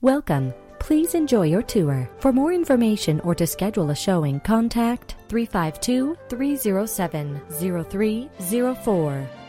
Welcome. Please enjoy your tour. For more information or to schedule a showing, contact 352-307-0304.